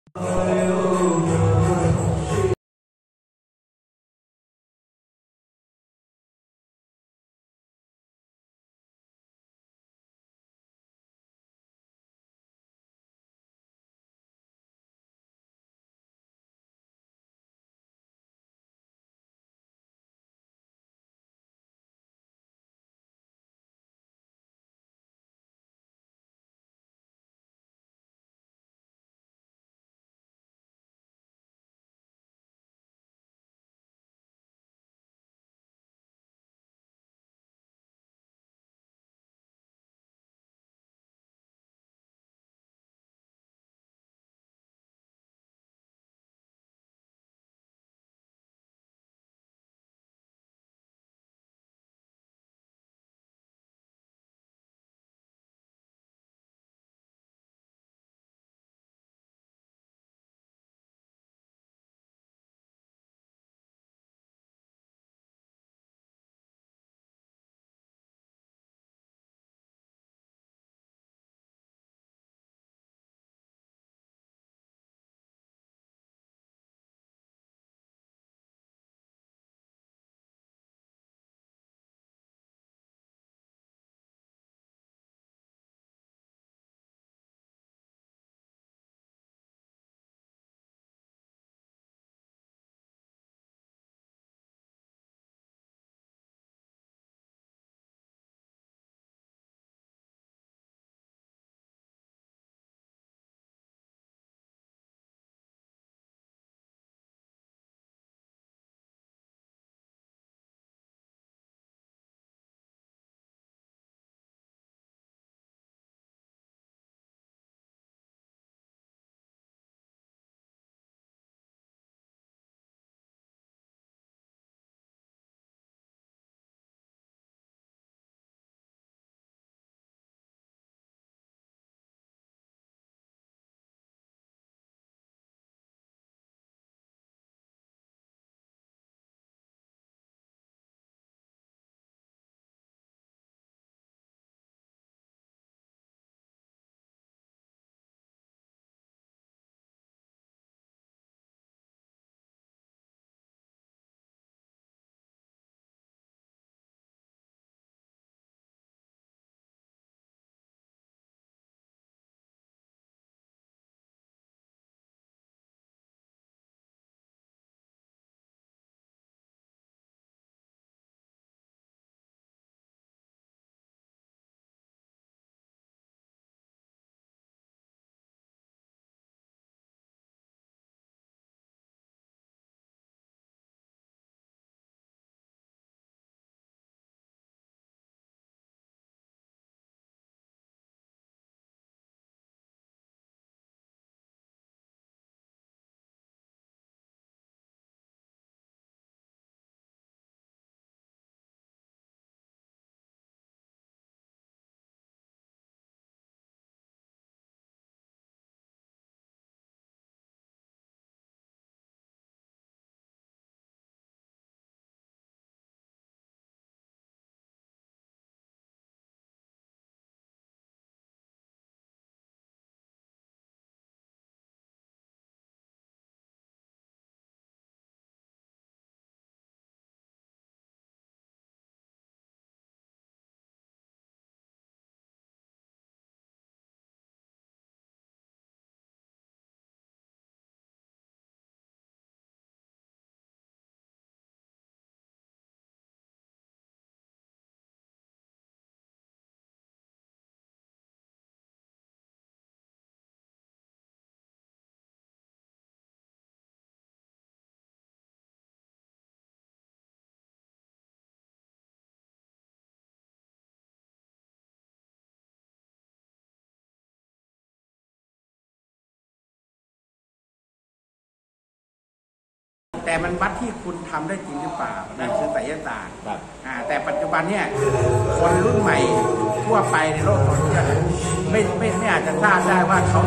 แต่มันวัดที่คุณทำได้จริงหรือเปล่านั่นคือไสยศาสตร์แต่ปัจจุบันเนี่ยคนรุ่นใหม่ทั่วไปในโลกโซเชียลไม่อาจจะทราบได้ว่าเขา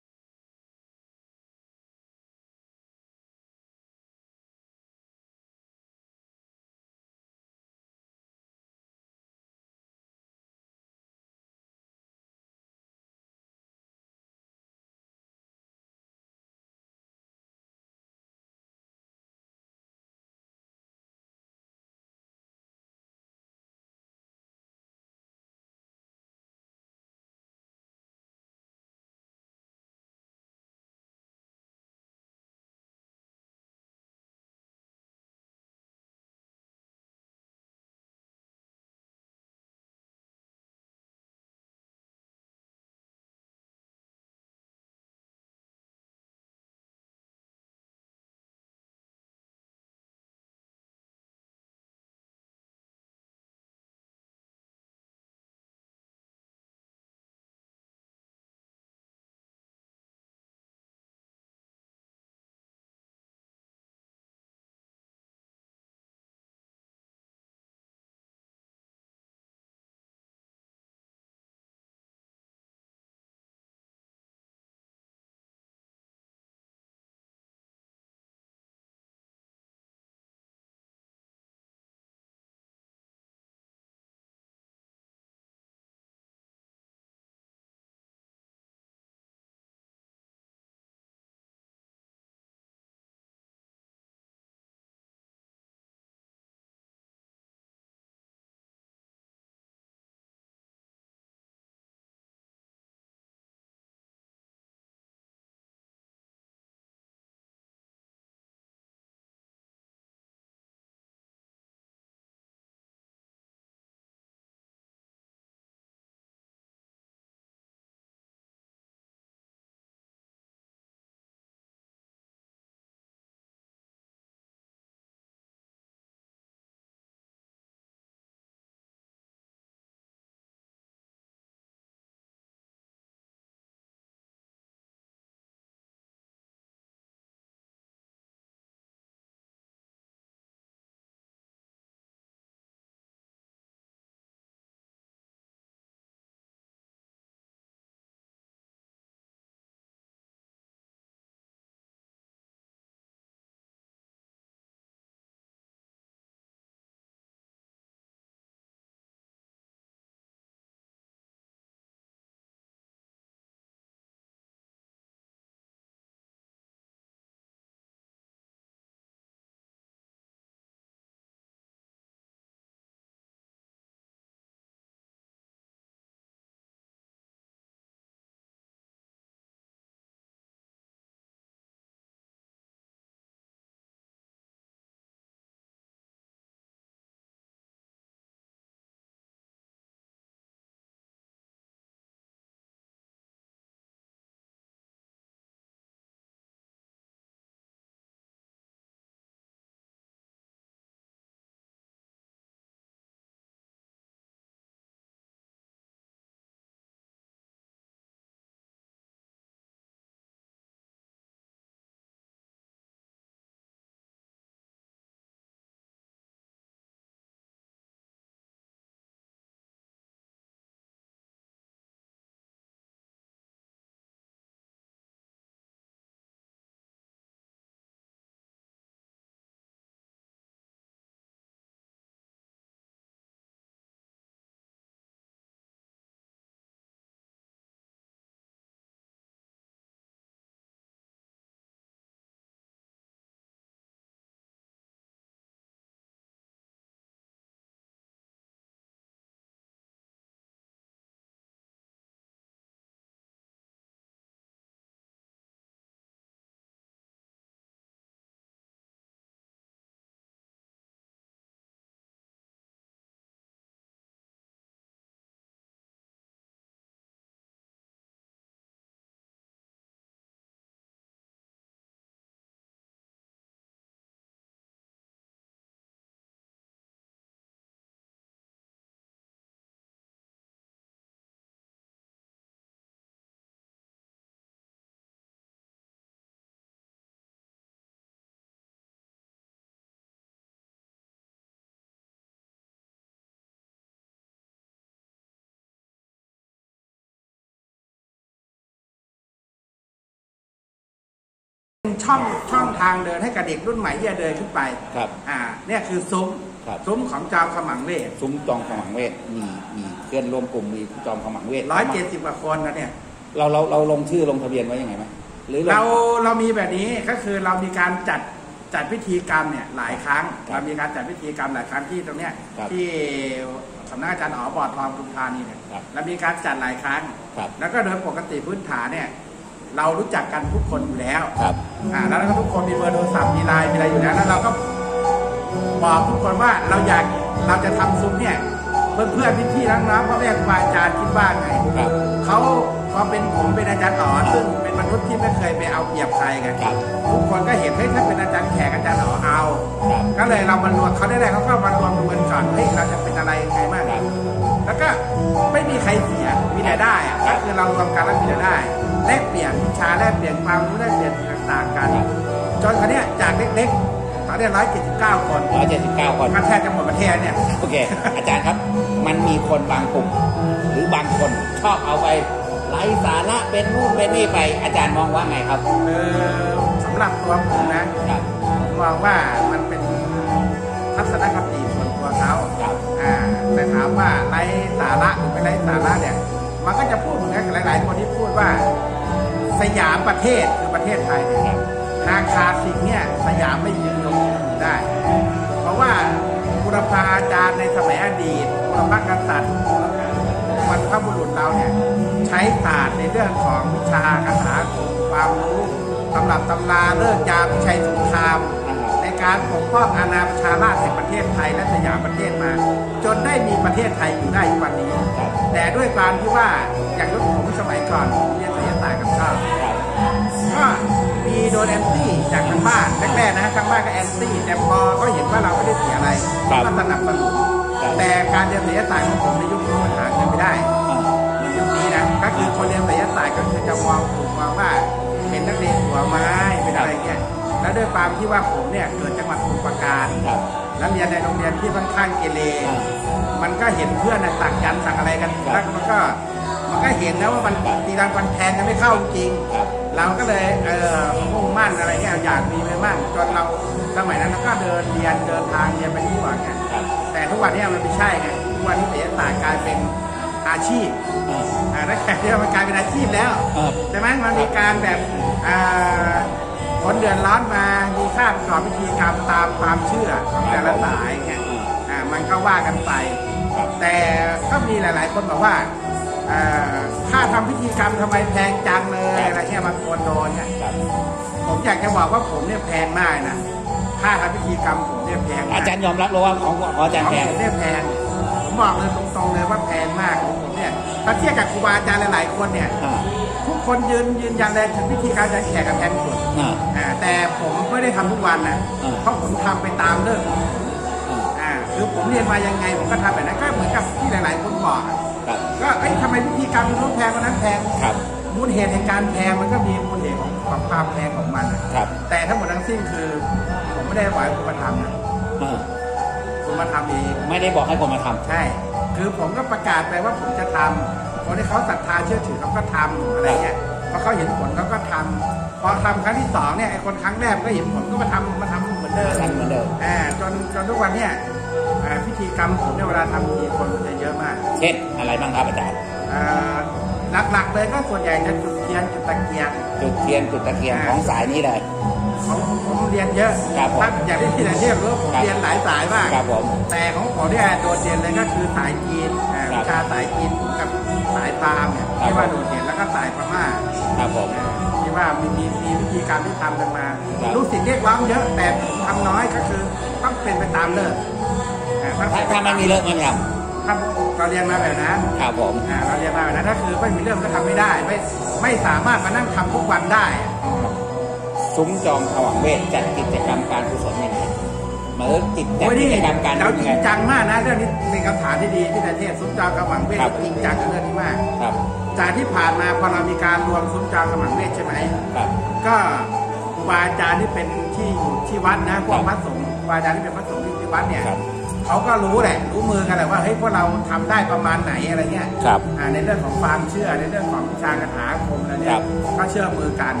ช่องทางเดินให้กับเด็กรุ่นใหม่ที่จะเดินขึ้นไปครับเนี่ยคือซุ้มของจอมขมังเวทซุ้มจอมขมังเวทมีเพื่อนร่วมกลุ่มมีจอมขมังเวท 170 กว่าคนนะเนี่ยเราลงชื่อลงทะเบียนไว้ยังไงไหมหรือเรามีแบบนี้ก็คือเรามีการจัดพิธีกรรมเนี่ยหลายครั้งเรามีการจัดพิธีกรรมหลายครั้งที่ตรงเนี้ยที่สำนักอาจารย์อ๋อบอดทองปทุมธานีเนี่ยเรามีการจัดหลายครั้งแล้วก็โดยปกติพื้นฐานเนี่ยเรารู้จักกันทุกคนอยู่แล้วแล้วก็ทุกคนมีเบอร์โทรศัพท์มีไลน์มีอะไรอยู่แล้วแล้วเราก็บอกทุกคนว่าเราจะทำซุ้มเนี่ยเพื่อนพี่ๆน้องๆพ่อแม่ครูอาจารย์คิดว่าไงเขาพอเป็นผมเป็นอาจารย์อ๋อซึ่งเป็นมนุษย์ที่ไม่เคยไปเอาเปรียบใครกันทุกคนก็เห็นถ้าเป็นอาจารย์แขกอาจารย์อ๋อเอาก็เลยเรามารวมเขาได้เขาก็มารวมกันก่อนเราจะเป็นอะไรยังไงบ้างแล้วก็ไม่มีใครเสียมีแต่ได้ก็คือเรารวมกันแล้วมีแต่ได้แลกเปลี่ยนวิชาแลกเปลี่ยนความรู้แลกเปลี่ยนต่างๆกันจนตอนนี้จากเล็กๆตอนนี้179 คนก็แทบจะหมดประเทศเนี่ยโอเคอาจารย์ครับมันมีคนบางกลุ่มหรือบางคนชอบเอาไปไร้สาระเป็นนู่นเป็นนี่ไปอาจารย์มองว่าไงครับสำหรับตัวผมนะผมมองว่ามันเป็นทัศนคติส่วนตัวเขาแต่ถามว่าไร้สาระหรือไม่ไร้สาระเนี่ยมันก็จะพูดเหมือนกันหลายๆคนที่พูดว่าสยามประเทศคือประเทศไทยเนี่ยหากขาดสิ่งเนี่ยสยามไม่ยืนยงได้เพราะว่าบุรพาจารย์ในสมัยอดีตบุรพกษัตริย์บรรพบุรุษเราเนี่ยใช้ศาสตร์ในเรื่องของวิชาคาถาความรู้ตำรับตำราเลิกยามชัยสงครามในการปกป้องอาณาประชาราษฎร์แห่งประเทศไทยและสยามประเทศมาจนได้มีประเทศไทยอยู่ได้วันนี้แต่ด้วยความที่ว่าอย่างยุคผมสมัยก่อนเรียนศิลปศาสตร์กับชอบก็มีโดนแอนตี้จากทางบ้านแรกๆนะทางบ้านก็แอนตี้แต่พอเขาเห็นว่าเราไม่ได้เสียอะไรก็สนับสนุนแต่การเรียนศิลปศาสตร์ของผมในยุคนี้มันหาเงินไม่ได้ในยุคนี้นะก็คือคนเรียนศิลปศาสตร์ก็คือจะมองว่าเป็นนักเรียนหัวไม้เป็นอะไรเงี้ยแล้วด้วยความที่ว่าผมเนี่ยเกิดจังหวัดสมุทรปราการแล้วเรียนในโรงเรียนที่ค่อนข้างเกเรมันก็เห็นเพื่อนสักยันสักอะไรกันแล้วมันก็เห็นแล้วว่ามันตีดังฟันแทงกันไม่เข้าจริงเราก็เลยมุ่งมั่นอะไรเงี้ยอยากมีไม่มั่นจนเราสมัยนั้นเราก็เดินทางเรียนไปทั่วไงแต่ทุกวันนี้มันไม่ใช่ไงทุกวันนี้ศิลปศาสตร์กลายเป็นอาชีพแล้วแค่ที่มันกลายเป็นอาชีพแล้วใช่ไหมมันมีการแบบคนเดือดร้อนมามีค่าประกอบพิธีกรรมตามความเชื่อของแต่ละสายไงมันก็ว่ากันไปแต่ก็มีหลายๆคนบอกว่าค่าทำพิธีกรรมทำไมแพงจังเลยอะไรเงี้ยบางคนโดนเนี่ยผมอยากจะบอกว่าผมเนี่ยแพงมากนะค่าทำพิธีกรรมผมเนี่ยแพงอาจารย์ยอมรับเลยว่าของอาจารย์แพงผมเนี่ยแพงผมบอกเลยตรงๆเลยว่าแพงมากของผมเนี่ยถ้าเทียบกับครูบาอาจารย์หลายๆคนเนี่ยทุกคนยืนยันเลยถึงพิธีการอาจารย์แขกกับแพงสุดแต่ผมไม่ได้ทำทุกวันนะเพราะผมทำไปตามเรื่องคือผมเรียนมายังไงผมก็ทำแบบนั้นก็เหมือนกับที่หลายๆคนบอกก็ทำไมพิธีกรรมมันต้องแพงมันนั้นแพงมูลเหตุในการแพงมันก็มีมูลเหตุของความแพงของมันแต่ทั้งหมดทั้งสิ้นคือผมไม่ได้บอกให้คุณมาทำนะคุณมาทำเองไม่ได้บอกให้คนมาทำใช่คือผมก็ประกาศไปว่าผมจะทำคนที่เขาศรัทธาเชื่อถือเขาก็ทำอะไรเงี้ยพอเขาเห็นผลเขาก็ทำพอทำครั้งที่2เนี่ยไอ้คนครั้งแรกก็เห็นผลก็มาทำเหมือนเดิมจนทุกวันเนี่ยพิธีกรรมผมเนี่ยเวลาทำทีคนมันจะเยอะมากเช่นอะไรบ้างครับอาจารย์หลักๆเลยก็ส่วนใหญ่จะจุดเทียนจุดตะเกียงของสายนี้เลยผมเรียนเยอะอย่างที่ไหนที่รู้ผมเรียนหลายสายมากแต่ของผมเนี่ยโดดเด่นเลยก็คือสายจีนวิชาสายจีนกับสายพราหมณ์เนี่ยที่ว่าโดดเด่นแล้วก็สายพม่าที่ว่ามีวิธีการที่ทำกันมารู้สึกเรียกร้องเยอะแต่ทำน้อยก็คือต้องเป็นไปตามเลิกถ้าไม่มีเลิกไม่ทำถ้าเราเรียนมาแบบนั้นครับผมเราเรียนมาแบบนั้นถ้าคือไม่มีเรื่องก็ทำไม่ได้ไม่สามารถมานั่งทำทุกวันได้ซุ้มจอมขมังเวทจัดกิจกรรมการกุศลยังไงมาจัดกิจกรรมการเราจริงจังมากนะเรื่องนี้เป็นคำถามที่ดีที่ประเทศซุ้มจอมขมังเวทจริงจังเรื่องนี้มากจากที่ผ่านมาพอเรามีการรวมซุ้มจอมขมังเวทใช่ไหมก็ครูบาอาจารย์ที่เป็นที่อยู่ที่วัดนะพวกพระสงฆ์ครูบาอาจารย์ที่เป็นพระสงฆ์ที่วัดเนี่ยเขาก็รู้แหละรู้มือกันแหละว่าเฮ้ยพวกเราทำได้ประมาณไหนอะไรเงี้ยในเรื่องของความเชื่อในเรื่องของวิชาคาถาอาคมอะไรเนี่ยก็เชื่อมือกัน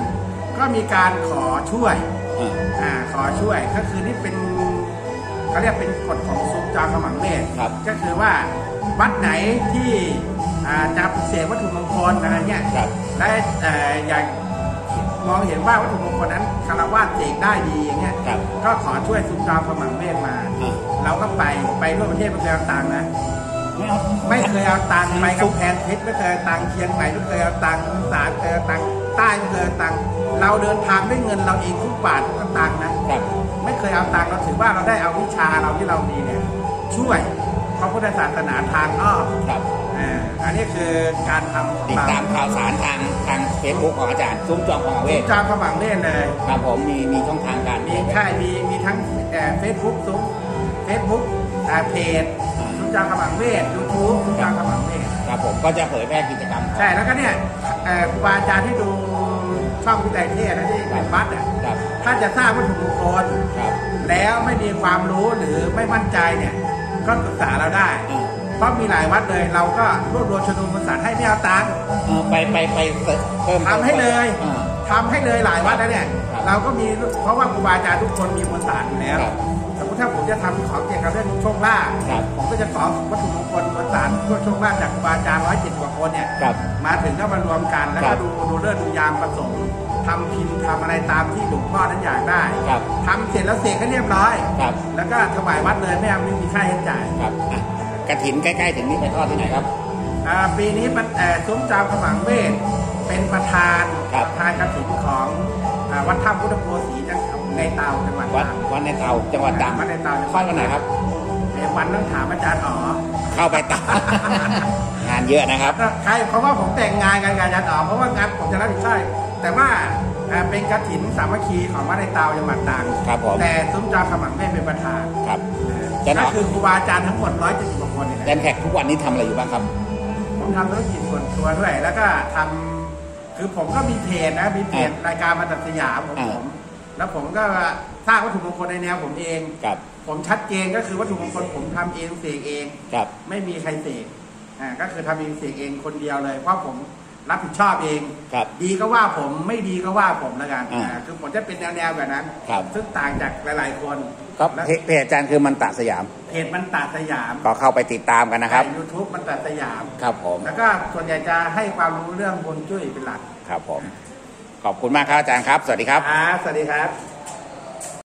ก็มีการขอช่วยอ่าขอช่วยก็คือนี่เป็นเขาเรียกเป็นกฎของซุ้มจอมขมังเวทก็คือว่าวัดไหนที่จะเสกวัตถุมงคลอะไรเงี้ยและอยากมองเห็นว่าวัตถุมงคลนั้นคารวะเสกได้ดีอย่างเงี้ยก็ขอช่วยซุ้มจอมขมังเวทมาเราก็ไปทั่วประเทศไม่เคยเอาตังค์นะไม่เคยเอาตังค์ไปกำแพงเพชรไม่เคยเอาตังค์เชียงใหม่ไม่เคยเอาตังค์อีสานเคยเอาตังค์ใต้ไม่เคยเอาตังค์เราเดินทางด้วยเงินเราเองทุกบาททุกสตางค์นะไม่เคยเอาตังค์เราถือว่าเราได้เอาวิชาเราที่เรามีเนี่ยช่วยพระพุทธศาสนาทางอ้อมอันนี้คือการทำติดตามข่าวสารทางเฟซบุ๊กของอาจารย์ซุ้มจอมขมังเวทจอมขมังเวทเลยครับผมมีช่องทางการมีทั้งเฟซบุ๊กซุ้มเฟซบุ๊กเพจซุ้มจอมขมังเวทยูทูบซุ้มจอมขมังเวทครับผมก็จะเผยแพร่กิจกรรมใช่แล้วก็เนี่ยครูบาอาจารย์ที่ดูช่องพิไตเทศนะที่เป็นวัดถ้าจะสร้างวัตถุมงคลแล้วไม่มีความรู้หรือไม่มั่นใจเนี่ยก็ปรึกษาเราได้เพราะมีหลายวัดเลยเราก็รวบรวมชนวนมวลสารให้ไม่เอาตังค์ไปเพิ่มทำให้เลยหลายวัดแล้วเนี่ยเราก็มีเพราะว่าครูบาอาจารย์ทุกคนมีมวลสารอยู่แล้วสมมติถ้าผมจะทำของเกี่ยวกับเรื่องโชคลาภผมก็จะขอวัตถุมงคลมวลสารเพื่อโชคลาภจากครูบาอาจารย์170 กว่าคนเนี่ยมาถึงก็มารวมกันแล้วก็ดูเรื่องดูยามผสมทำพิมพ์ทำอะไรตามที่หลวงพ่อนั้นอยากได้ทำเสร็จแล้วเสกให้เรียบร้อยแล้วก็ถวายวัดเลยไม่มีค่าใช้จ่ายกฐินใกล้ๆถึงนี้ไปทอดที่ไหนครับปีนี้ซุ้มจอมขมังเวทเป็นประธานกฐินของวัดถ้ำพุทธโพสีในเตาจังหวัดวัดในเตาจังหวัดตากวัดในเตาทอดวันไหนครับวันต้องถามอาจารย์อ๋อเข้าไปตามงานเยอะนะครับใช่เพราะว่าผมแต่งงานกันอาจารย์อ๋อเพราะว่างานผมจะรับผิดชอบแต่ว่าเป็นกฐินสามัคคีของวัดในเตาจังหวัดตากแต่ซุ้มจอมขมังเวทเป็นประธานครับก็คือครูบาอาจารย์ทั้งหมด170 กว่าคนแดนแขกทุกวันนี้ทำอะไรอยู่บ้างครับผมทำธุรกิจส่วนตัวด้วยแล้วก็ทำคือผมก็มีเพจนะมีเพจรายการมาตัดสยามของผมแล้วผมก็สร้างวัตถุมงคลในแนวผมเองผมชัดเจนก็คือวัตถุมงคลผมทำเองเสกเองไม่มีใครเสกก็คือทำเองเสกเองคนเดียวเลยเพราะผมรับผิดชอบเองดีก็ว่าผมไม่ดีก็ว่าผมแล้วกันคือผมจะเป็นแนวแบบนั้นซึ่งต่างจากหลายๆคนครับเพจอาจารย์คือมันตะสยามเพจมันตะสยามก็เข้าไปติดตามกันนะครับ YouTube มันตะสยามครับผมแล้วก็ส่วนใหญ่จะให้ความรู้เรื่องฮวงจุ้ยเป็นหลักครับผมขอบคุณมากครับอาจารย์ครับสวัสดีครับสวัสดีครับ